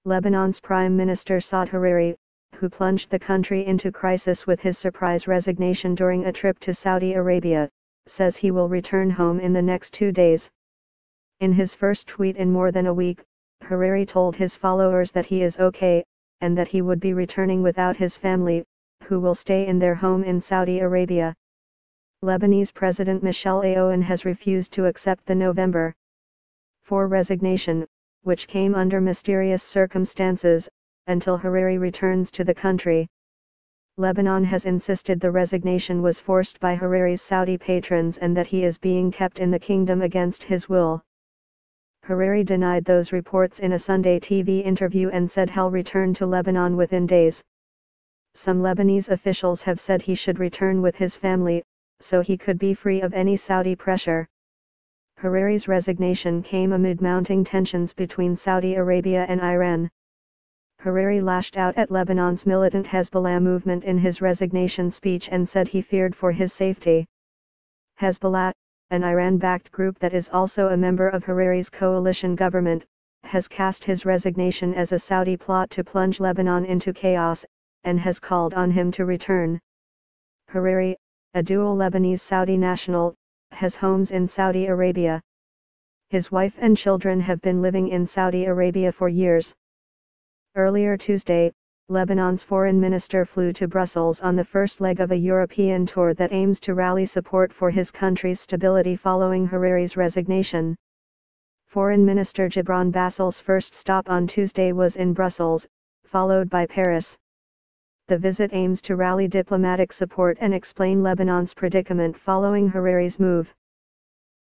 Lebanon's Prime Minister Saad Hariri, who plunged the country into crisis with his surprise resignation during a trip to Saudi Arabia, says he will return home in the next 2 days. In his first tweet in more than a week, Hariri told his followers that he is okay, and that he would be returning without his family, who will stay in their home in Saudi Arabia. Lebanese President Michel Aoun has refused to accept the November 4 resignation, which came under mysterious circumstances, until Hariri returns to the country. Lebanon has insisted the resignation was forced by Hariri's Saudi patrons and that he is being kept in the kingdom against his will. Hariri denied those reports in a Sunday TV interview and said he'll return to Lebanon within days. Some Lebanese officials have said he should return with his family, so he could be free of any Saudi pressure. Hariri's resignation came amid mounting tensions between Saudi Arabia and Iran. Hariri lashed out at Lebanon's militant Hezbollah movement in his resignation speech and said he feared for his safety. Hezbollah, an Iran-backed group that is also a member of Hariri's coalition government, has cast his resignation as a Saudi plot to plunge Lebanon into chaos, and has called on him to return. Hariri, a dual Lebanese-Saudi national, has homes in Saudi Arabia. His wife and children have been living in Saudi Arabia for years. Earlier Tuesday, Lebanon's foreign minister flew to Brussels on the first leg of a European tour that aims to rally support for his country's stability following Hariri's resignation. Foreign Minister Gibran Bassel's first stop on Tuesday was in Brussels, followed by Paris. The visit aims to rally diplomatic support and explain Lebanon's predicament following Hariri's move.